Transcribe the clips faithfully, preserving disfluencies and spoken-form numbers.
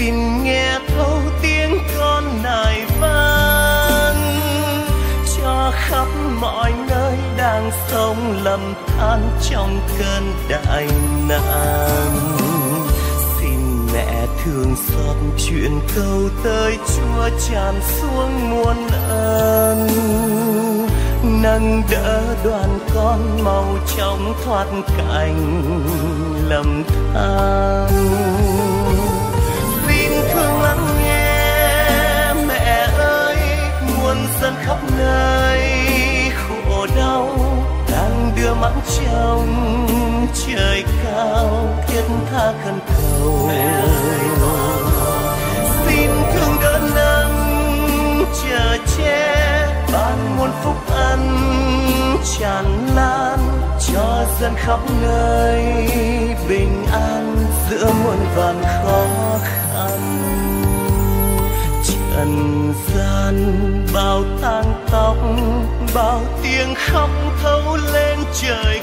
xin nghe thấu tiếng con nài vang cho khắp mọi nơi đang sống lầm than trong cơn đại nạn. Xin mẹ thương xót chuyện câu tới Chúa tràn xuống muôn ơn, nâng đỡ đoàn con mau chóng thoát cảnh lầm than. Xin thương lắng nghe mẹ ơi, muôn dân khắp nơi khổ đau đang đưa mắt trông trời cao thiết tha khẩn cầu. Xin thương đỡ nâng chờ che ban muôn phúc ân tràn lan cho dân khắp nơi bình an giữa muôn vàn khó khăn. Trần gian bao tang tóc, bao tiếng khóc thấu lên trời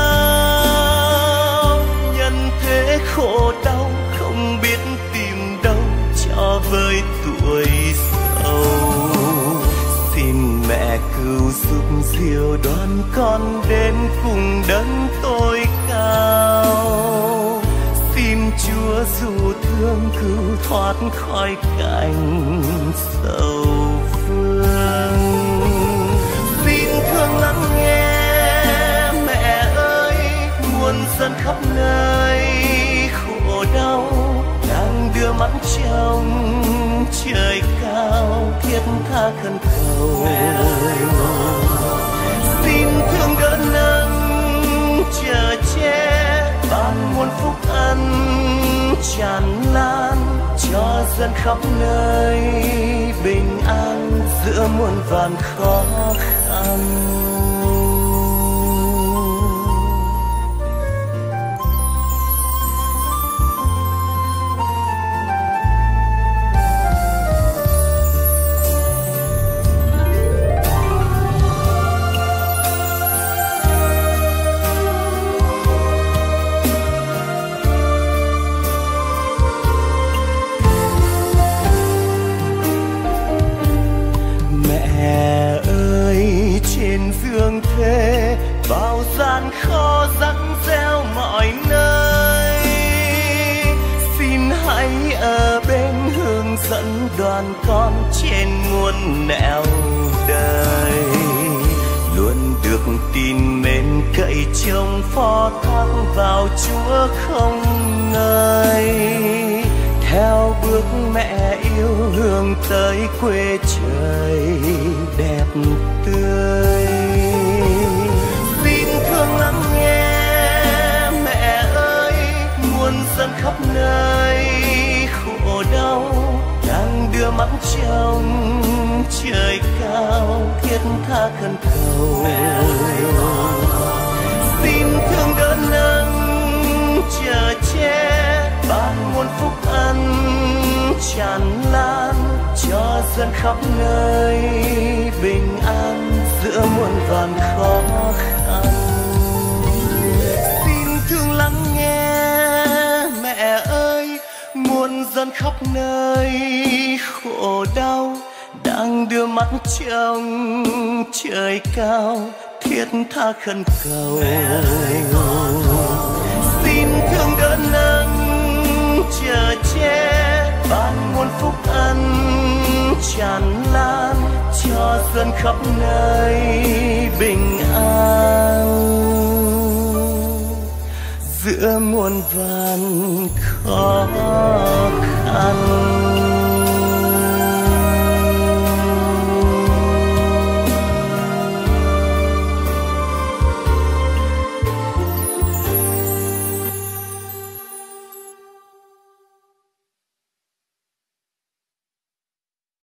cao. Nhân thế khổ đau không biết tìm đâu cho với tuổi giàu. Xin mẹ cứu giúp diệu đoan con đến cùng đấng tối cao. Xin Chúa dù thương cứu thoát khỏi cảnh sầu phương. Xin thương lắng nghe mẹ ơi, muôn dân khắp nơi khổ đau đang đưa mắt trông trời cao thiết tha khẩn cầu. Xin thương đỡ nâng chờ che ban muôn phúc ân tràn lan cho dân khắp nơi bình an giữa muôn vàn khó khăn. Dương thế bao gian khó răng reo mọi nơi, xin hãy ở bên hướng dẫn đoàn con trên muôn nẻo đời. Luôn được tin mến cậy trông phó thác vào Chúa không ngơi. Theo bước mẹ yêu hướng tới quê trời đẹp tươi. Xin thương lắng nghe mẹ ơi, muôn dân khắp nơi khổ đau đang đưa mắt trông trời cao thiết tha khẩn cầu. Xin thương đỡ nâng chờ che ban muôn phúc ân tràn lan cho dân khắp nơi bình an giữa muôn vàn khó khăn. Xin thương lắng nghe mẹ ơi, muôn dân khắp nơi khổ đau đang đưa mắt trông trời cao thiết tha khẩn cầu. Xin thương đỡ nâng chờ che ban muôn phúc ân tràn lan cho dân khắp nơi bình an giữa muôn vàn khó khăn.